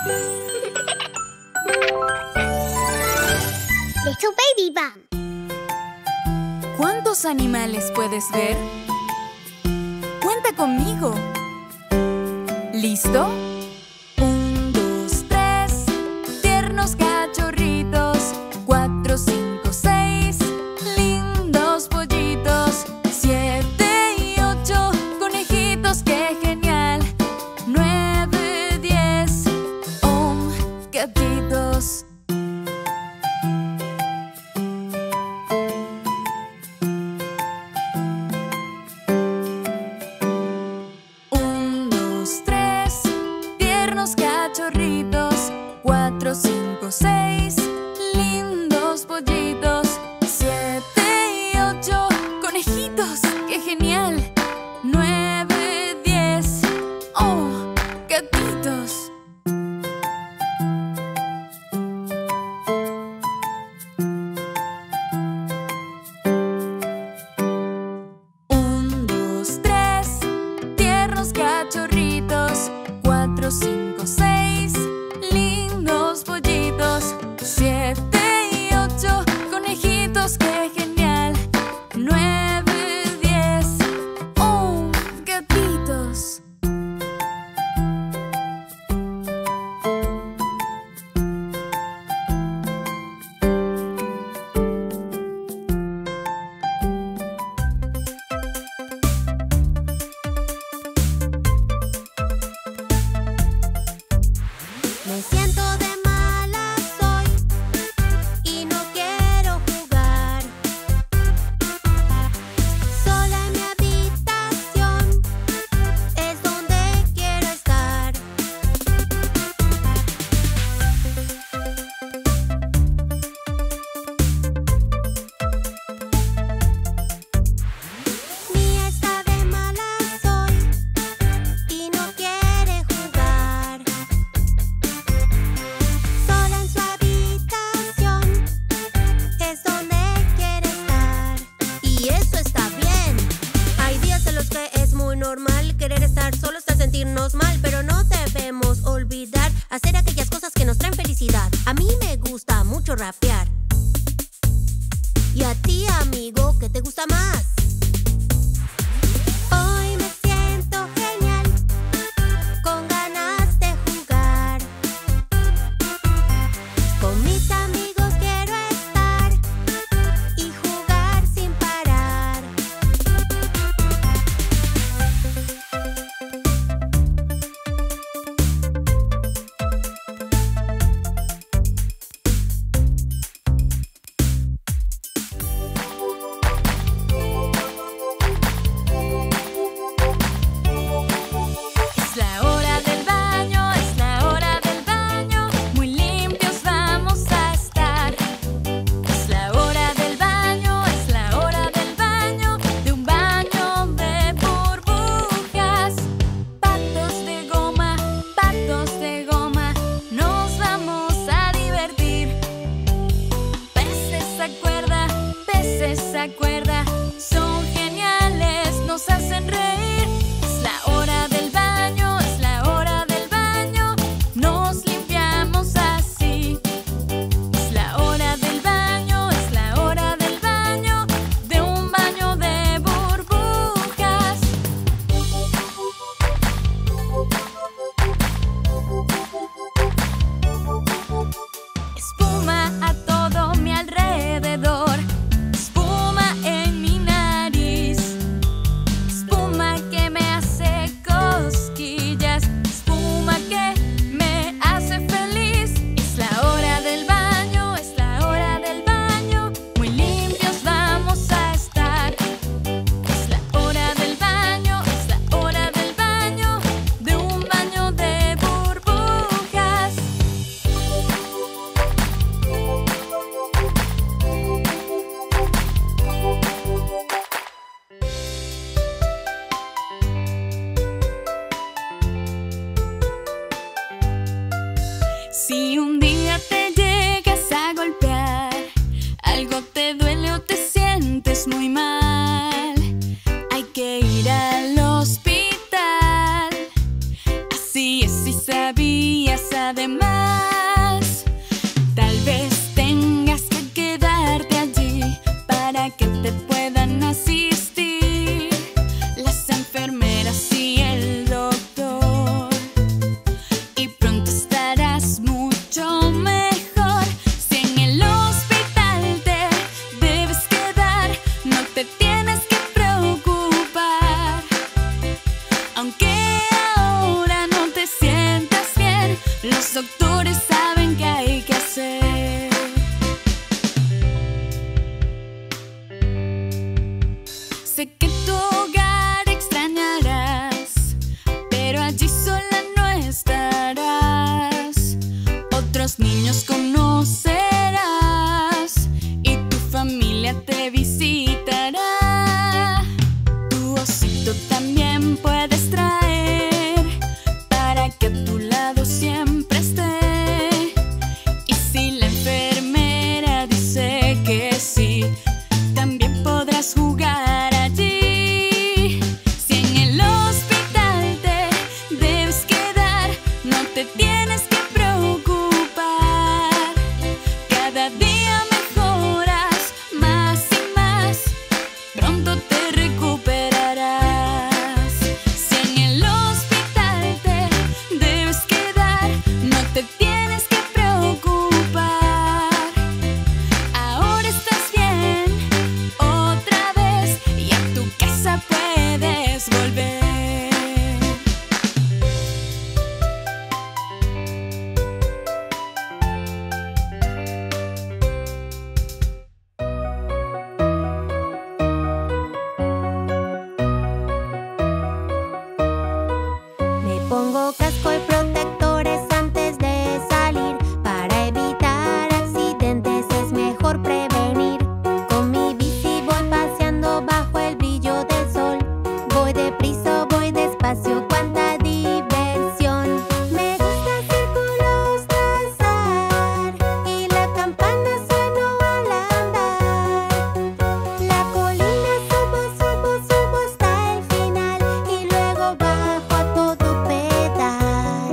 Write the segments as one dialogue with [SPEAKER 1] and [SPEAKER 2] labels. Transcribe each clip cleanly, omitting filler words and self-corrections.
[SPEAKER 1] Little Baby Bum.
[SPEAKER 2] ¿Cuántos animales puedes ver? Cuenta conmigo. ¿Listo? 1, 2, 3. Tiernos cachorritos. 4, 5, 6. Lindos pollitos. 7 y 8. Conejitos, qué genial. 9, 10. Gatitos. 1, 2, 3. Tiernos cachorritos. 4, 5, 6. Lindos pollitos. 7 y 8. Conejitos, qué genial. 9, 10. ¡Oh, gatitos! 1, 2, 3. Tiernos cachorritos. 4, 5, 6. Lindos pollitos. 7 y 8. Conejitos, qué genial. 9, 10. ¡Oh, gatitos!
[SPEAKER 1] Me siento de malas hoy y no quiero jugar. Sola en mi habitación es donde quiero estar. Mía está de malas hoy y no quiere jugar. Sola en su habitación es donde quiere estar. Y eso está bien. Hay días en los que es muy normal querer estar solos hasta sentirnos mal, pero no debemos olvidar hacer aquellas cosas que nos traen felicidad. A mí me gusta mucho rapear. ¿Y a ti, amigo, qué te gusta más? Hoy me siento genial, con ganas de jugar. Con mis amigos quiero estar y jugar sin parar.
[SPEAKER 2] Es la hora del baño, es la hora del baño. Muy limpios vamos a estar. Es la hora del baño, es la hora del baño. De un baño de burbujas. Patos de goma, nos vamos a divertir. Peces a cuerda, son geniales, nos hacen reír. Es la hora del baño, es la hora del baño. Nos limpiamos así. Es la hora del baño, es la hora del baño. De un baño de burbujas. Espuma a todo mi alrededor. Espuma en mi nariz. Espuma que me hace cosquillas. Espuma que me hace feliz. Es la hora del baño, es la hora del baño. Muy limpios vamos a estar. Es la hora del baño, es la hora del baño. De un baño de burbujas. Si un día te llegas a golpear, algo te duele o te sientes muy mal, hay que ir al hospital. Así es, si sabías, Además, tal vez tengas que quedarte allí para que te puedan asistir las enfermeras y el doctor. Y pronto estarás mucho mejor. Si en el hospital te debes quedar, no te tienes que preocupar. Aunque ahora no te sientas bien, los doctores saben qué hay que hacer. Sé que tu hogar extrañarás, pero allí sola no estarás. Otros niños conocerás y tu familia te visitará. Tu osito también puedes traer para que a tu lado siempre esté. Y si la enfermera dice que sí, también podrás jugar allí. Si en el hospital te debes quedar, no te tienes que preocupar. Cada día mejoras más y más, pronto te recuperarás. Si en el hospital te debes quedar, no te tienes que preocupar. Ahora estás bien otra vez y a tu casa puedes volver.
[SPEAKER 1] Me pongo casco y protectores antes de salir. Para evitar accidentes es mejor prevenir. Con mi bici voy paseando bajo el brillo del sol. Voy deprisa, voy despacio, cuánta diversión. Me gusta círculos trazar y la campana sueno al andar. La colina subo, subo, subo hasta el final y luego bajo a todo pedal.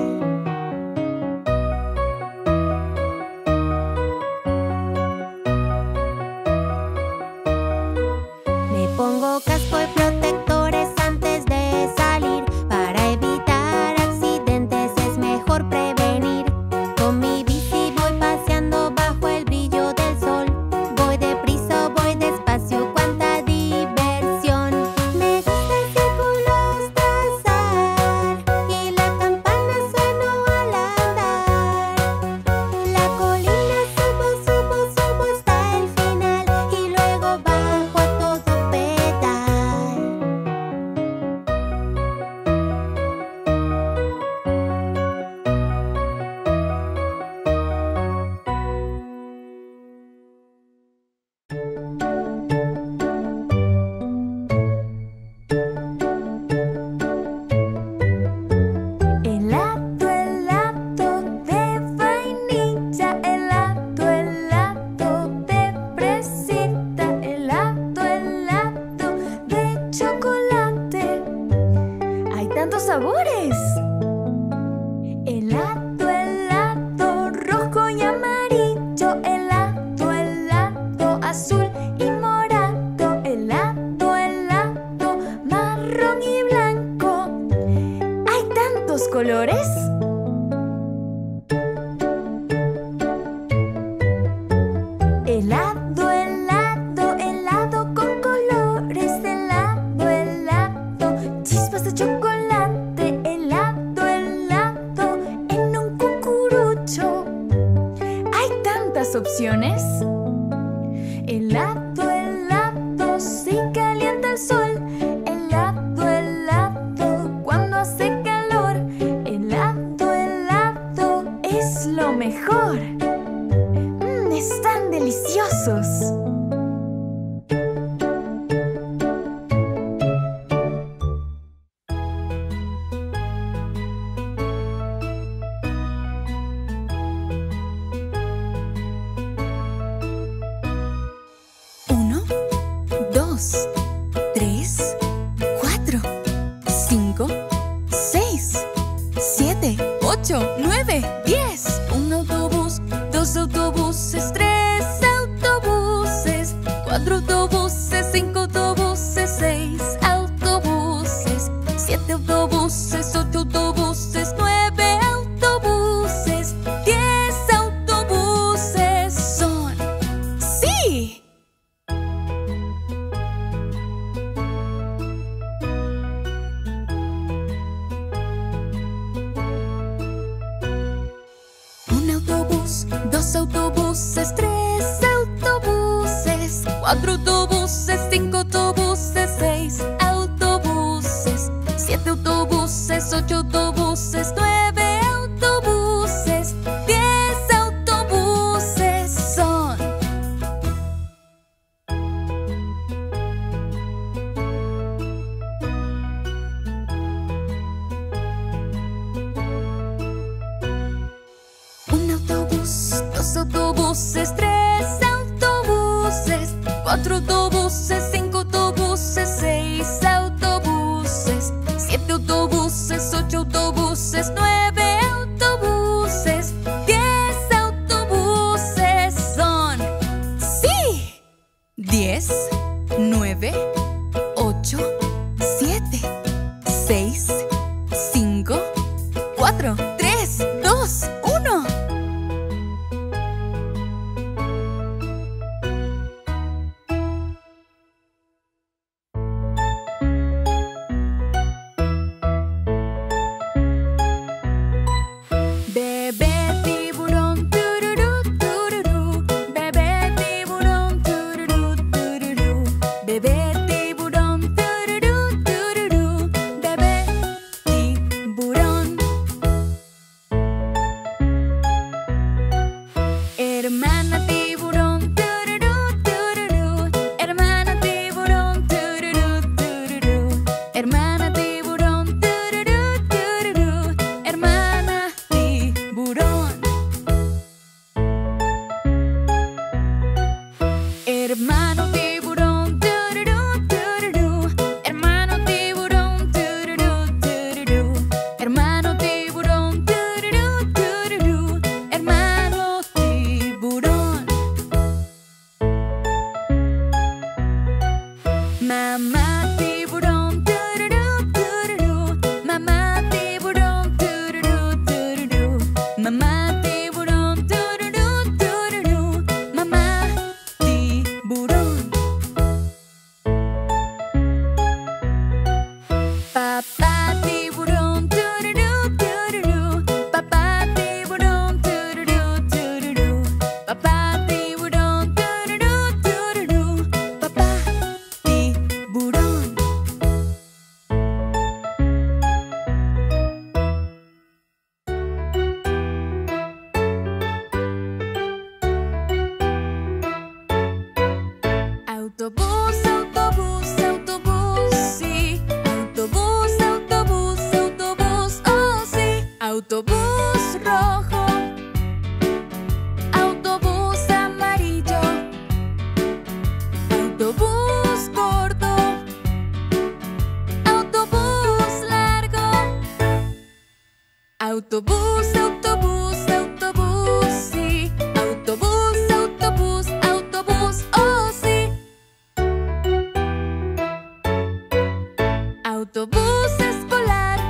[SPEAKER 1] Me pongo casco y protectores antes de salir. Para evitar accidentes es mejor prevenir. Con mi bici voy paseando bajo el brillo del sol. Voy deprisa, voy despacio, cuánta diversión. Me gusta círculos trazar y la campana sueno al andar. La colina subo, subo, subo hasta el final y luego bajo a todo pedal.
[SPEAKER 2] Helado, helado de vainilla, helado, helado de fresita, helado, helado de chocolate. ¡Hay tantos sabores! Helado, helado rojo y amarillo, helado, helado azul y morado, helado, helado marrón y blanco. ¡Hay tantos colores! Helado, helado, helado con colores, helado, helado, chispas de chocolate, helado, helado en un cucurucho. ¡Hay tantas opciones! Helado, helado, si calienta el sol, helado, helado cuando hace calor, helado, helado es lo mejor. ¡Están deliciosos! Uno, dos, 3, 4, 5, 6, 7, 8, 9, 10. autobuses. Un autobús, dos autobuses, tres autobuses, cuatro autobuses, cinco autobuses, seis autobuses, siete autobuses, ocho autobuses, nueve autobuses, 10 autobuses son. ¡Sí! Un autobús, dos autobuses, tres autobuses, cuatro autobuses, cinco autobuses, seis autobuses, siete autobuses, ocho autobuses, nueve autobuses, 10 autobuses son. Un autobús, dos autobuses, tres autobuses, cuatro autobuses, cinco autobuses, seis autobuses, siete autobuses, ocho autobuses, nueve autobuses, 10 autobuses son. ¡Sí! 10, 9, 8, 7, 6, 5, 4, 3, 2, 1. Bebé tiburón, tururú, tururú. Bebé tiburón, tururú, tururú. Bebé tiburón, tururú, tururú. Bebé tiburón. Hermana tiburón, tururú, tururú. Hermana tiburón, tururú, tururú. Hermana tiburón, tururú, tururú. Hermana tiburón. Hermano tiburón, tururú, tururú. Hermano tiburón, tururú, tururú. Hermano tiburón, tururú, tururú. Hermano tiburón. Mamá tiburón, tururú, tururú. Mamá tiburón, tururú, tururú. Mamá tiburón, tururú, tururú. Mamá tiburón. Papá tiburón, tururú, tururú. Papá tiburón, tururú, tururú. Papá tiburón, tururú, tururú. Papá tiburón. Autobús, autobús, autobús, sí. Autobús, autobús, autobús, oh sí. Autobús rojo, autobús amarillo, autobús gordo, autobús largo. Autobús, autobús, autobús, sí. Autobús, autobús, autobús, oh sí. Autobús escolar,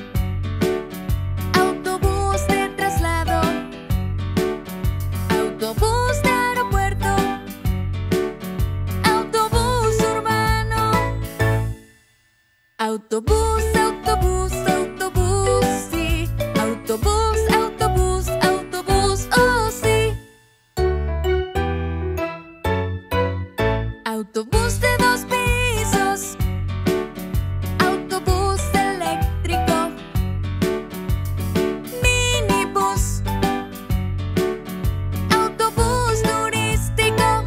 [SPEAKER 2] autobús de traslado, autobús de aeropuerto, autobús urbano. Autobús, autobús, autobús, sí. Autobús, autobús, autobús, oh sí. Autobús de dos pisos, autobús eléctrico, minibús, autobús turístico.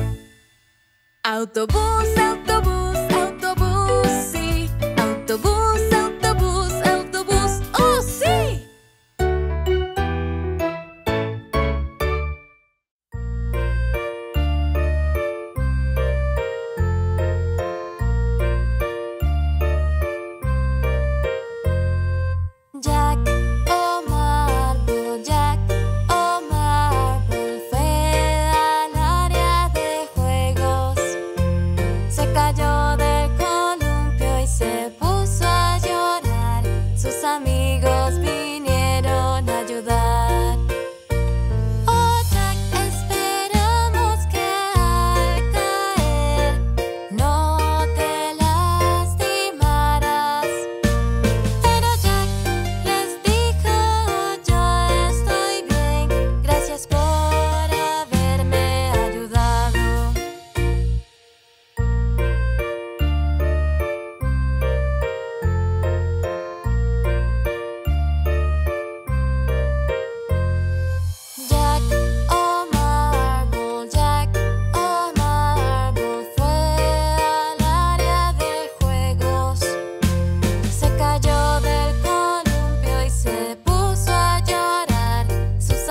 [SPEAKER 2] Autobús, autobús, autobús, sí. Autobús, autobús, autobús, oh sí.
[SPEAKER 1] Jack, oh Marco, Jack.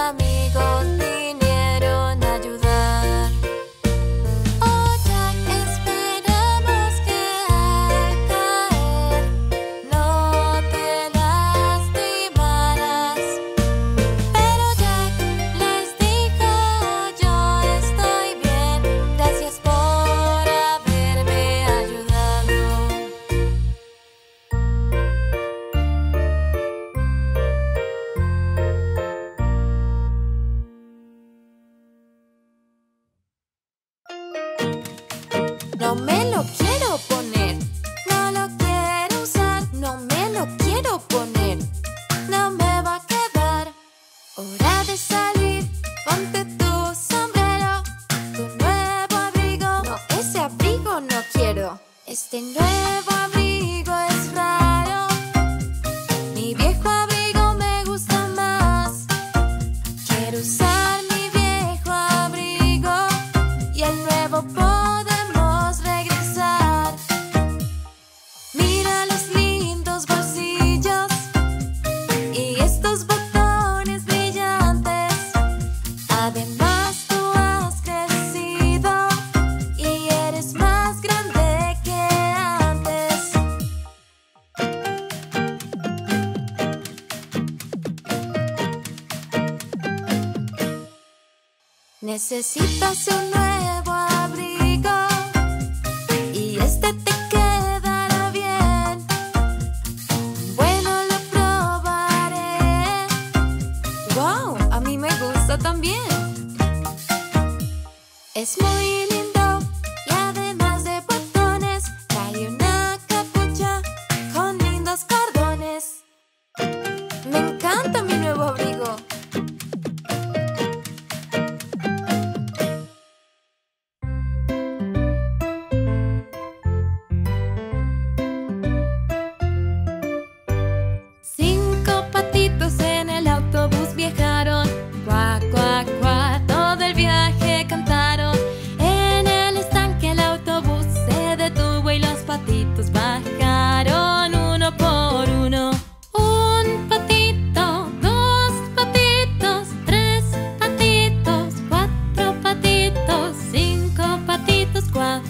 [SPEAKER 2] amigos vinieron a ayudar. Oh Jack, esperamos que al caer no te lastimarás. Pero Jack les dijo: yo estoy bien, gracias por haberme ayudado. No me lo quiero poner, no lo quiero usar, no me lo quiero poner, no me va a quedar. Hora de salir, ponte tu sombrero, tu nuevo abrigo. No, ese abrigo no quiero. Este nuevo abrigo es raro. Mi viejo abrigo me gusta más. Quiero usar mi viejo abrigo y el nuevo podemos regresar. Mira los lindos bolsillos y estos botones brillantes. Además tú has crecido y eres más grande que antes. Necesitas un nuevo abrigo y este te quedará bien. Bueno, lo probaré. ¡Wow! A mí me gusta también. Es muy lindo y además de botones trae una capucha con lindos cordones. Me encanta mi nuevo abrigo. Cinco patitos en el autobús viajaron. Cuá, cuá, cuá, todo el viaje cantaron. En el estanque el autobús se detuvo y los patitos bajaron uno por uno. Un patito, dos patitos, tres patitos, cuatro patitos, cinco patitos, cuá.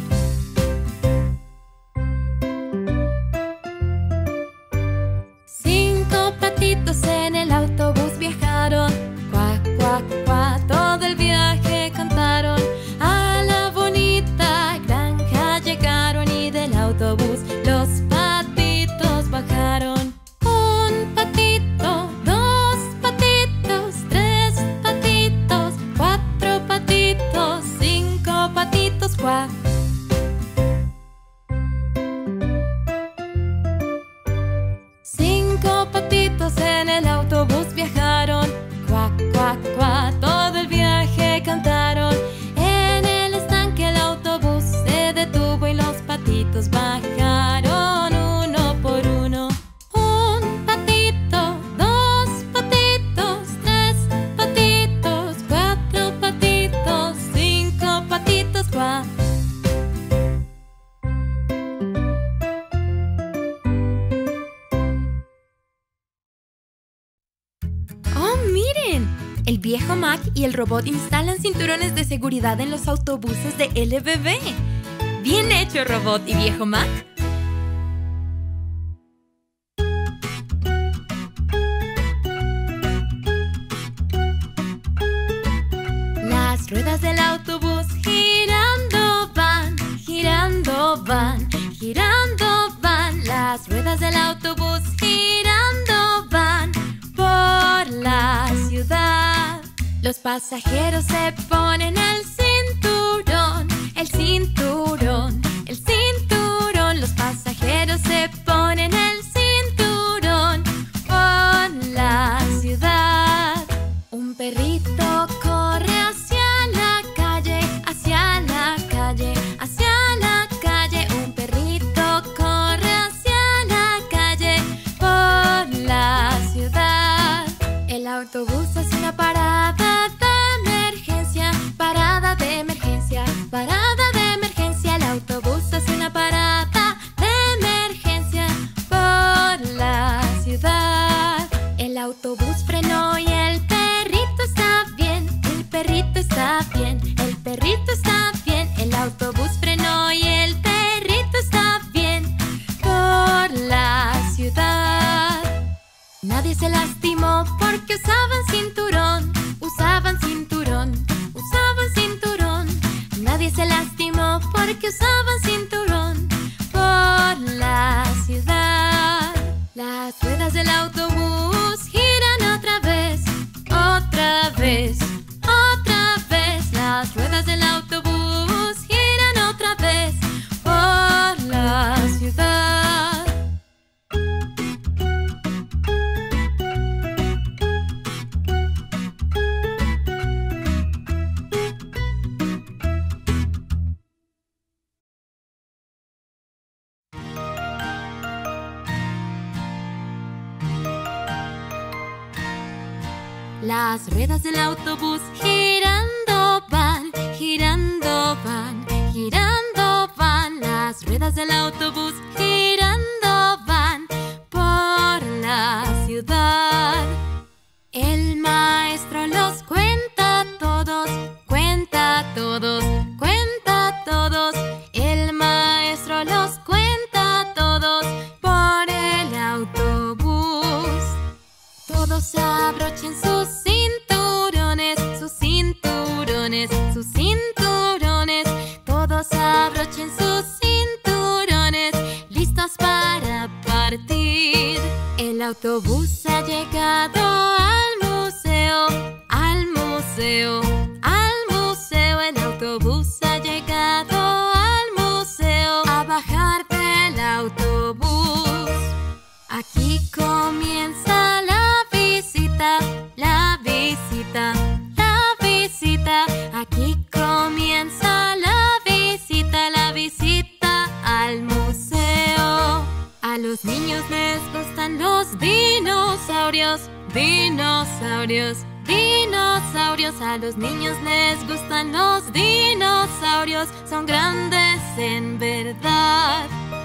[SPEAKER 2] Cinco patitos en el autobús viajaron. Cuá, cuá, cuá, todo el viaje cantaron. A la bonita granja llegaron y del autobús los patitos bajaron. Un patito, dos patitos, tres patitos, cuatro patitos, cinco patitos, cuá. Cinco patitos en el autobús viajaron. Cuá, cuá, cuá, todo el viaje cantaron. En el estanque el autobús se detuvo y los patitos bajaron uno por uno. Un patito, dos patitos, tres patitos, cuatro patitos, cinco patitos, cuá. ¡Oh, miren! El viejo Mac y el robot instalan cinturones de seguridad en los autobuses de LBB. ¡Bien hecho, robot y viejo Mac! Las ruedas del autobús girando van, girando van, girando van. Las ruedas del autobús girando van por la ciudad. Los pasajeros se ponen el cinturón, el cinturón, el cinturón. Los pasajeros se ponen el cinturón por la ciudad. Un perrito corre hacia la calle, hacia la calle, hacia la calle. Un perrito corre hacia la calle por la ciudad. El autobús hace una parada de emergencia, parada vez. Otra vez las ruedas del autobús giran otra vez por la ciudad. Las ruedas del autobús girando van, girando van, girando van. Las ruedas del autobús girando van por la ciudad. El maestro los cuenta todos, cuenta todos, cuenta todos. El maestro los cuenta todos por el autobús. Todos abrochen sus cinturones, sus cinturones, sus cinturones. Todos abrochen sus cinturones, listos para partir. El autobús ha llegado al museo, al museo, al museo. El autobús ha llegado al museo. A bajar del autobús. Aquí comienza la visita, la visita, la visita. Aquí comienza la visita al museo. A los niños les gustan los dinosaurios, dinosaurios, dinosaurios. A los niños les gustan los dinosaurios. Son grandes en verdad.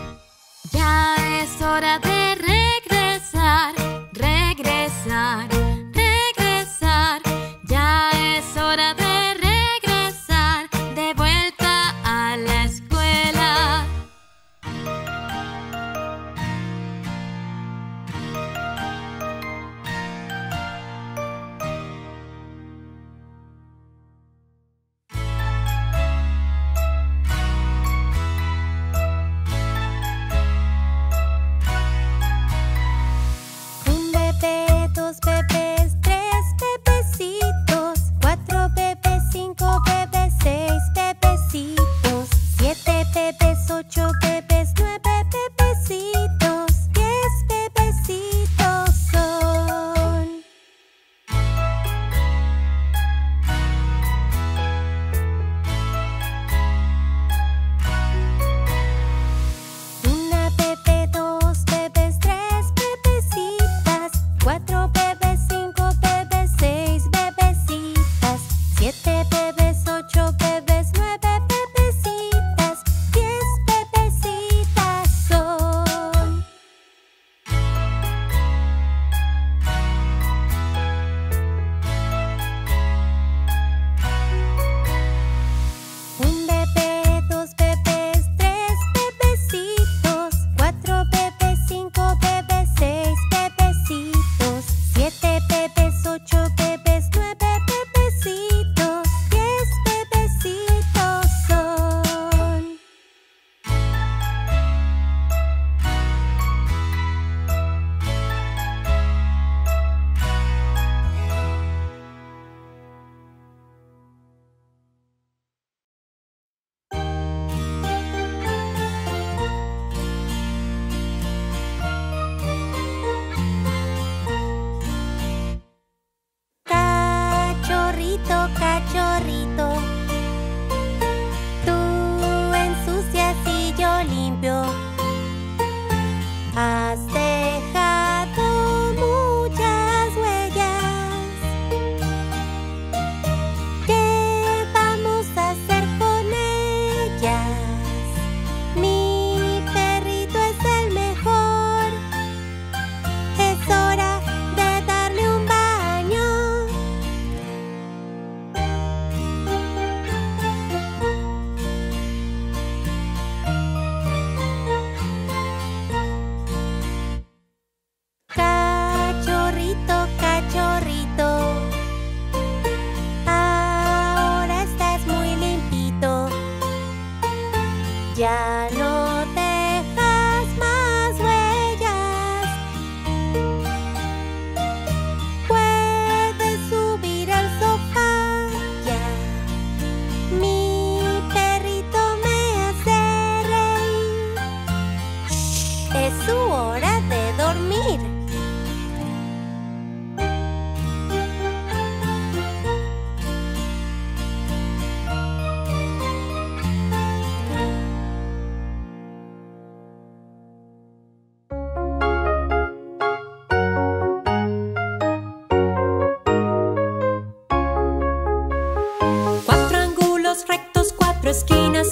[SPEAKER 2] Ya es hora de regresar, regresar, regresar. Ya es hora de regresar, de vuelta a la escuela.
[SPEAKER 1] Un bebé, dos bebés.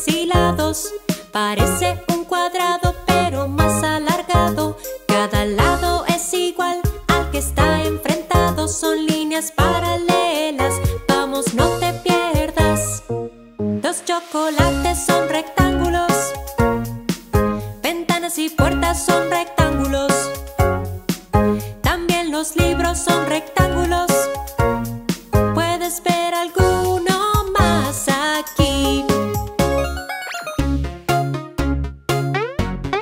[SPEAKER 1] bordes y lados. Parece un cuadrado pero más alargado. Cada lado es igual al que está enfrentado. Son líneas paralelas, vamos, no te pierdas. Los chocolates son rectángulos. Ventanas y puertas son rectángulos. También los libros son rectángulos. Puedes ver alguno más aquí.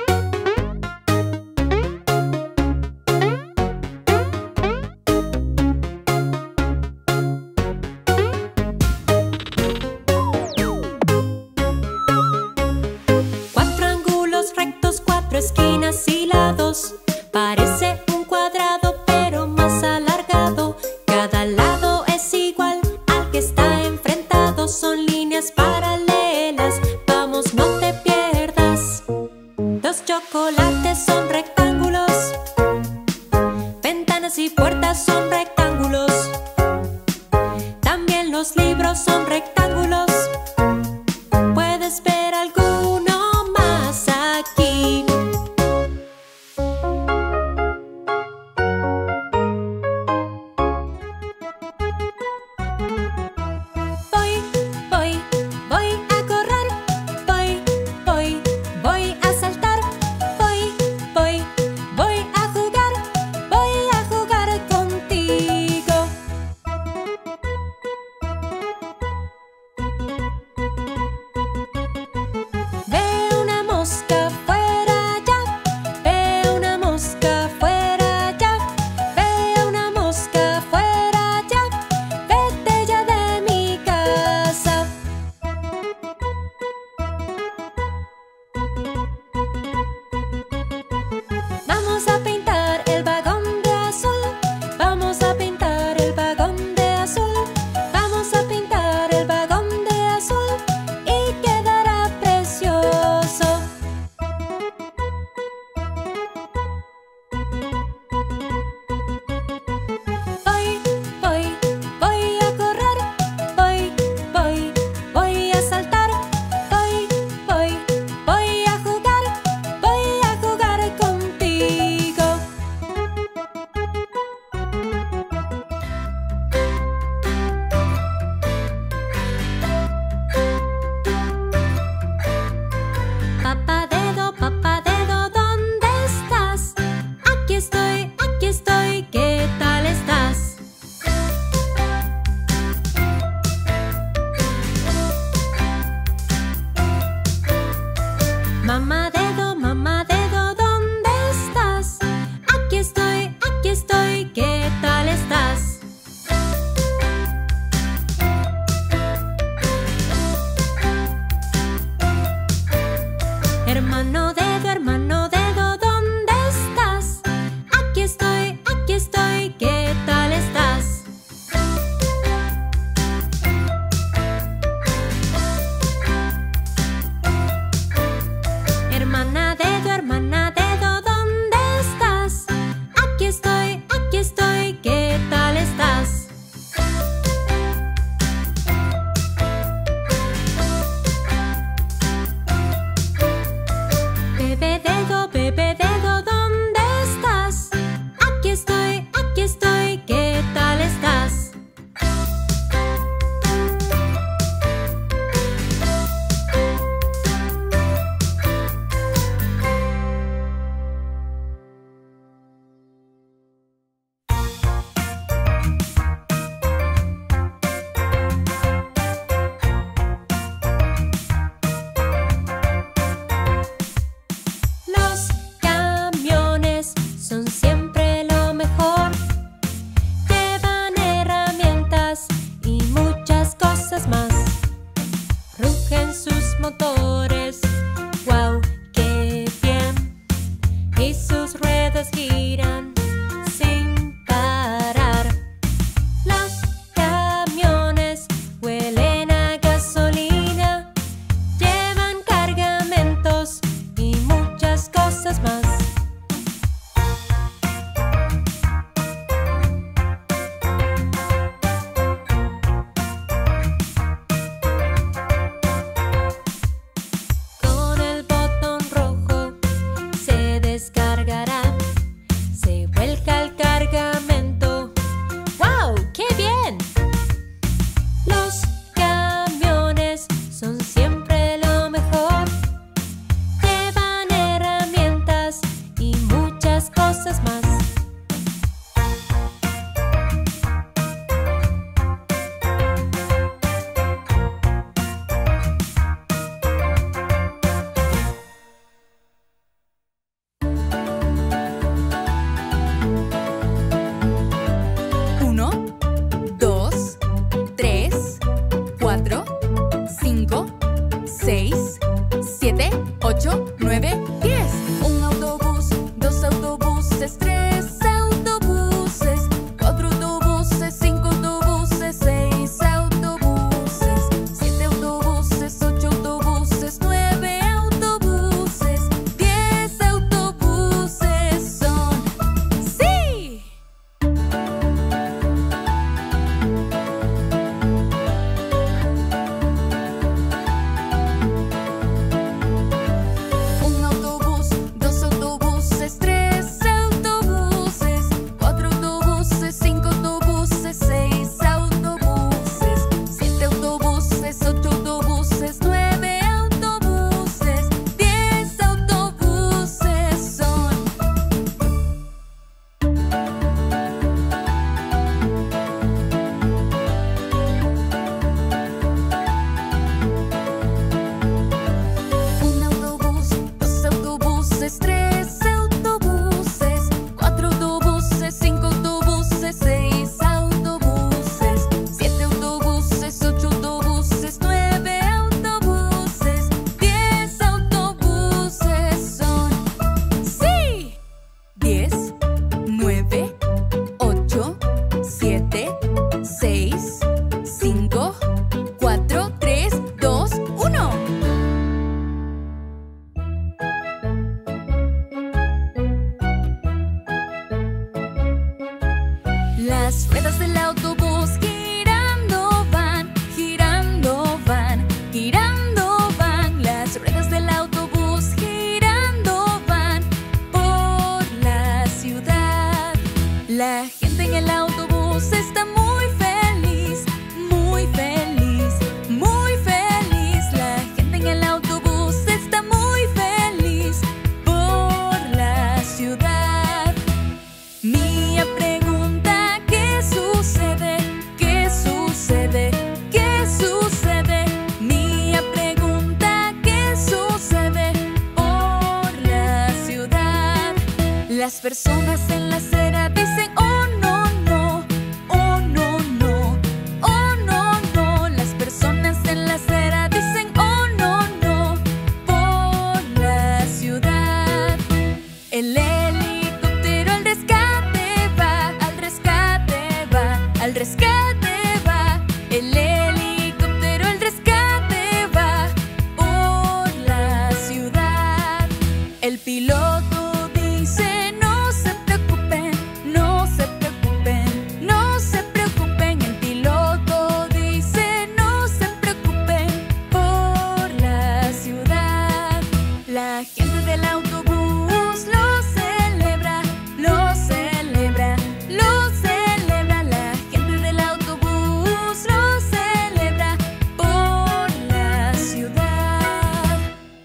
[SPEAKER 2] personas en la acera dicen oh no, no, oh no, no, oh no, no. Las personas en la acera dicen oh no, no, por la ciudad. El helicóptero al rescate va, al rescate va, al rescate va. El helicóptero al rescate va por la ciudad. El piloto dice no se preocupen, no se preocupen, no se preocupen. El piloto dice no se preocupen por la ciudad. La gente del autobús lo celebra, lo celebra, lo celebra. La gente del autobús lo celebra por la ciudad.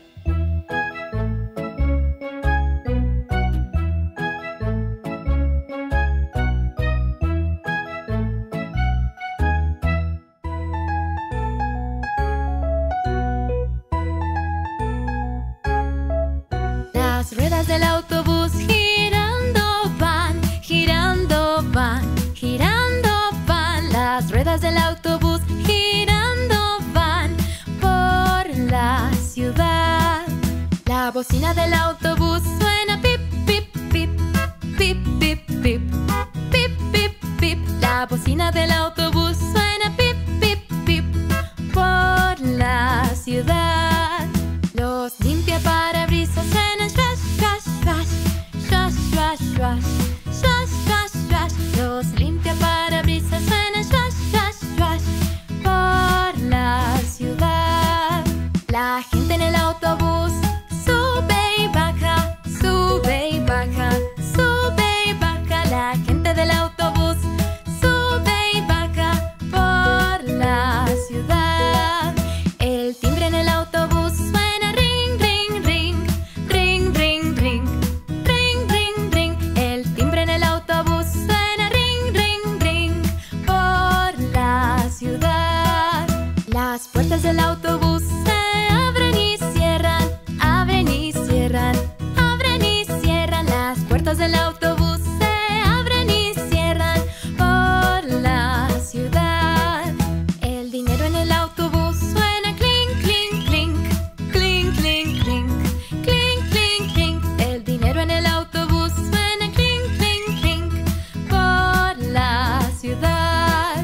[SPEAKER 2] Las ruedas del autobús girando van, girando van, girando van. Las ruedas del autobús girando van por la ciudad. La bocina del autobús suena pip, pip, pip, pip, pip, pip, pip, pip, pip. La bocina del autobús suena pip, pip, pip por la ciudad. Los limpiaparabrisas suenan swash, swash, swash, swash, swash, swash, swash, swash, swash. Los limpiaparabrisas suenan swash, swash, swash por la ciudad. La gente en el autobús sube y baja, sube y baja, sube y baja. La gente del autobús sube y baja por la ciudad. El timbre en el autobús suena ring, ring, ring, ring, ring, ring, ring, ring, ring. El timbre en el autobús suena ring, ring, ring por la ciudad. Las puertas del autobús se abren y cierran, abren y cierran, abren y cierran. Las puertas del autobús se abren y cierran por la ciudad. El dinero en el autobús suena clink, clink, clink, clink, clink, clink, clink, clink, clink. El dinero en el autobús suena clink, clink, clink por la ciudad.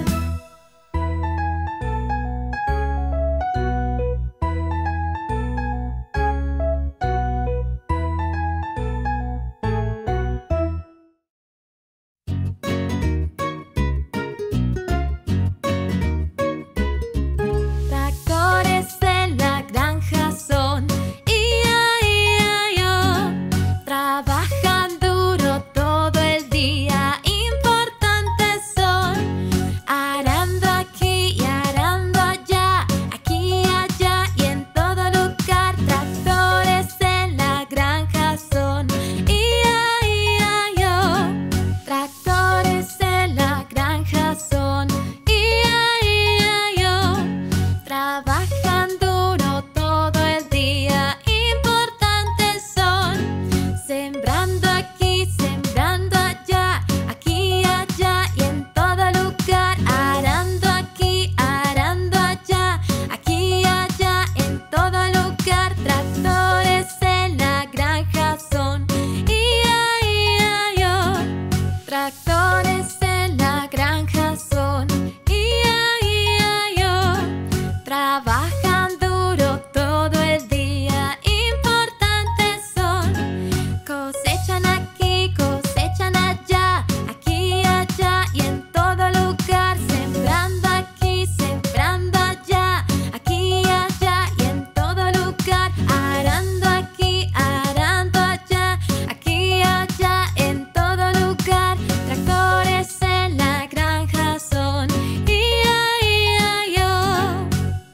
[SPEAKER 2] Tractores en la granja son I-A-I-A-I-O. Trabajan duro todo el día, importantes son. Arando aquí y arando allá, aquí y allá y en todo lugar. Tractores en la granja son I-A-I-A-I-O. Tractores en la granja son I-A-I-A-I-O. Trabajan duro todo el día, importantes son. Sembrando aquí, sembrando allá, aquí y allá y en todo lugar. Arando aquí, arando allá, aquí y allá, en todo lugar. Tractores en la granja son I-A-I-A-I-O. Tractores en la granja son I-A-I-A-I-O. Trabajan duro todo el día, importantes son. Cosechan aquí, cosechan allá, aquí y allá y en todo lugar. Sembrando aquí, sembrando allá, aquí y allá y en todo lugar. Arando aquí, arando allá, aquí y allá, en todo lugar. Tractores en la granja son I-A-I-A-I-O.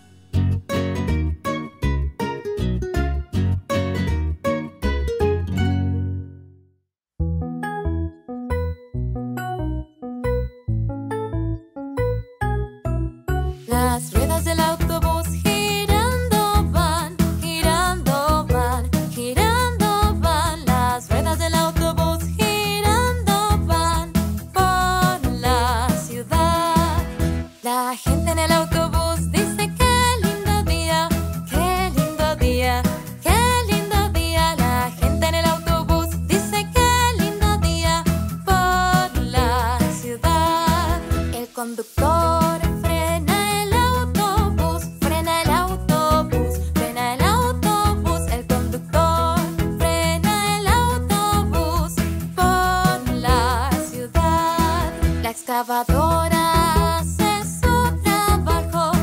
[SPEAKER 2] Las ruedas del autobús girando van, girando van, girando van. Las ruedas del autobús girando La gente en el autobús dice qué lindo día, qué lindo día, qué lindo día. La gente en el autobús dice qué lindo día por la ciudad. El conductor frena el autobús, frena el autobús, frena el autobús. El conductor frena el autobús por la ciudad. La excavadora hace su trabajo,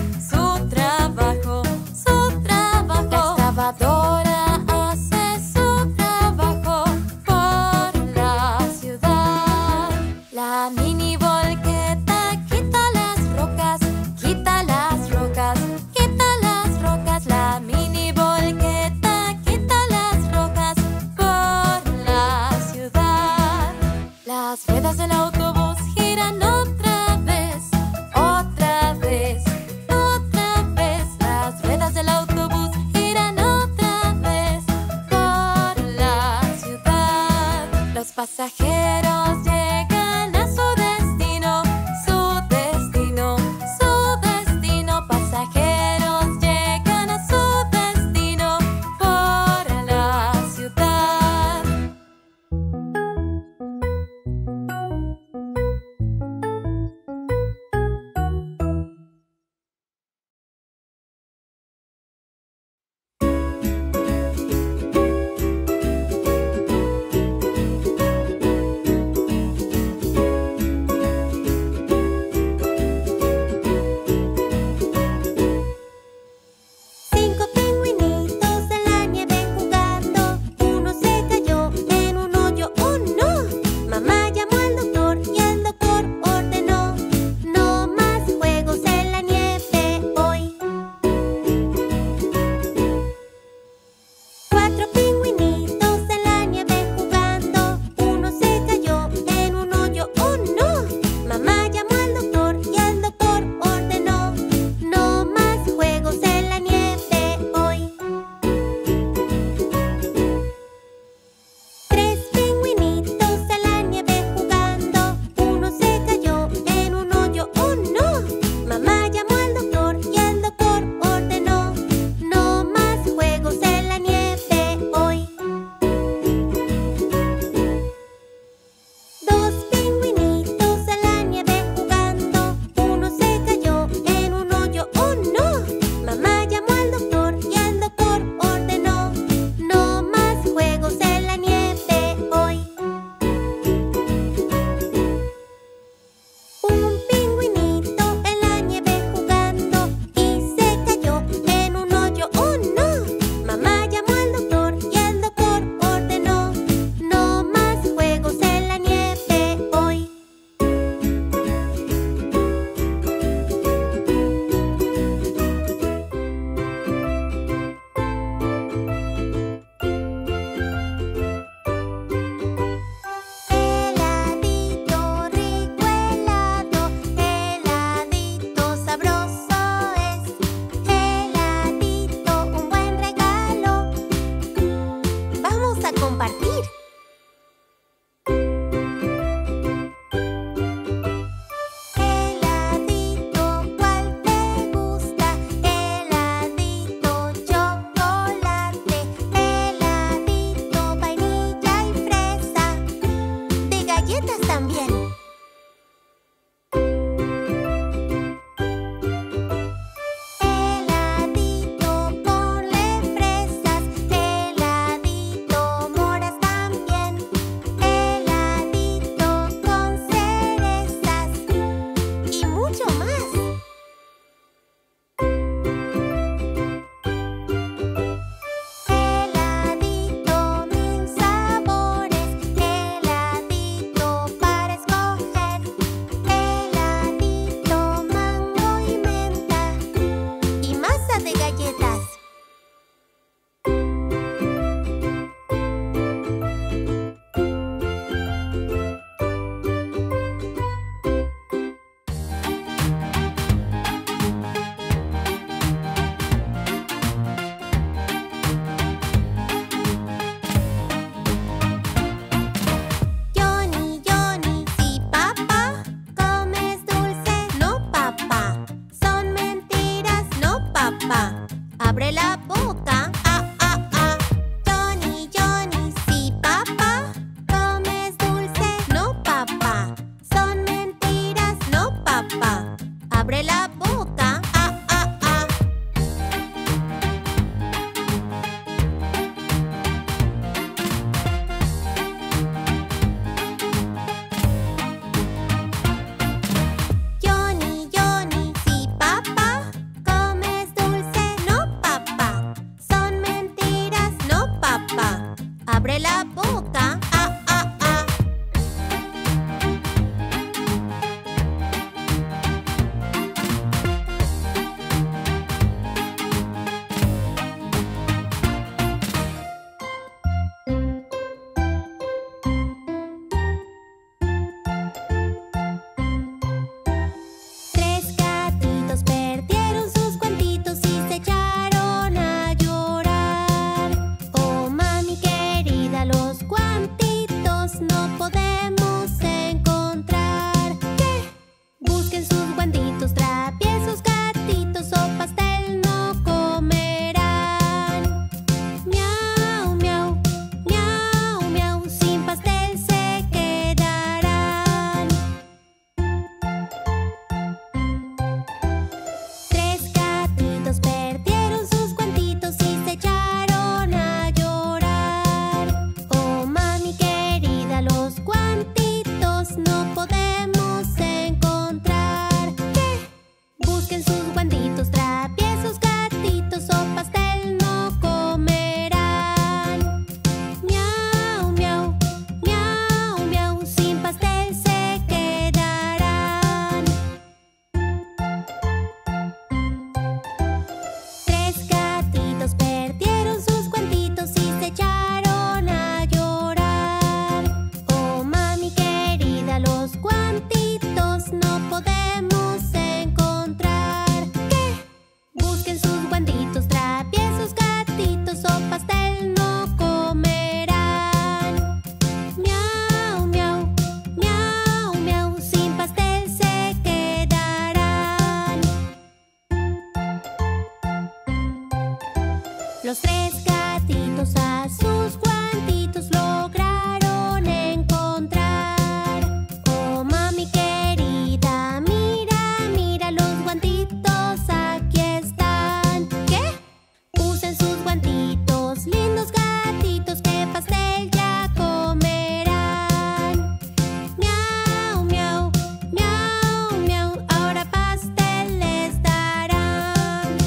[SPEAKER 1] papá. Abre la boca. Ah, ah, ah. Johnny, Johnny, sí, papá. ¿Comes dulce? No, papá. ¿Son mentiras? No, papá. Abre la boca. Ah, ah, ah. Johnny, Johnny, sí, papá. ¿Comes dulce? No, papá. ¿Son mentiras? No, papá. Abre la boca. Ah, ah, ah. Tres gatitos perdieron sus cuentitos y se echaron a llorar. Oh, mami querida, los guantitos no podemos encontrar. ¿Qué? Busquen sus guantitos, traviesos gatitos, o pastel no comerán. Miau, miau, miau, miau, sin pastel se quedarán. Tres gatitos perdieron sus guantitos y se echaron a llorar. Oh, mami querida, los guantitos no podemos encontrar. ¿Qué? Busquen sus guantitos, traviesos gatitos, o pastel no comerán. Miau, miau, miau, miau, sin pastel se quedarán. Tres gatitos perdieron sus guantitos y se echaron a llorar. Oh, mami querida, los guantitos no podemos encontrar. ¿Qué? Busquen sus guantitos, traviesos gatitos, o pastel no comerán. Miau, miau, miau, miau, sin pastel se quedarán. Los tres gatitos a sus guantitos lograron encontrar. Oh, mami querida, mira, mira, los guantitos aquí están. ¿Qué? Usen sus guantitos, lindos gatitos, que pastel ya comerán. Miau, miau, miau, miau, ahora pastel les darán.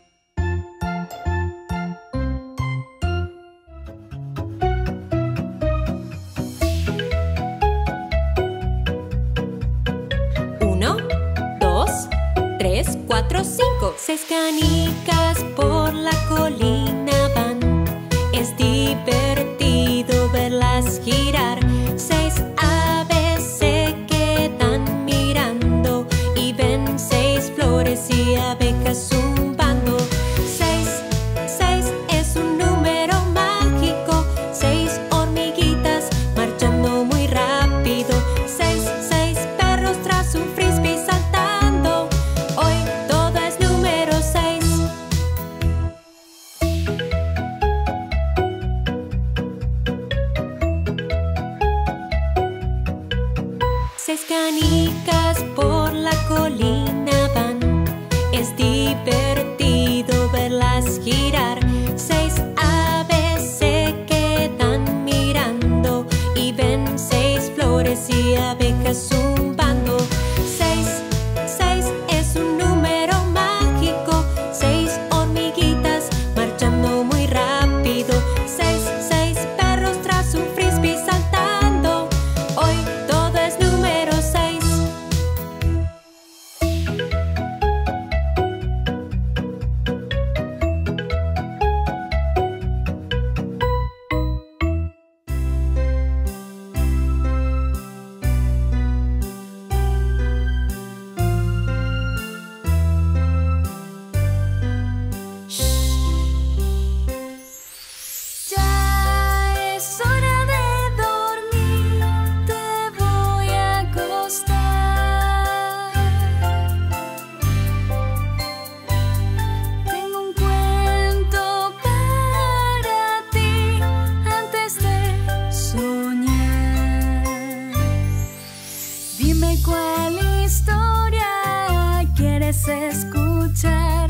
[SPEAKER 2] Uno, dos, tres, cuatro, cinco. Seis canicas por la colina van. Es divertido verlas girar. Seis aves se quedan mirando y ven seis flores y abejas zumbando. Seis, seis es un número mágico. Seis hormiguitas marchando muy rápido. Seis, seis perros tras un frisbee saltando. Hoy todo es número seis. Seis canicas por la colina van. Es divertido escuchar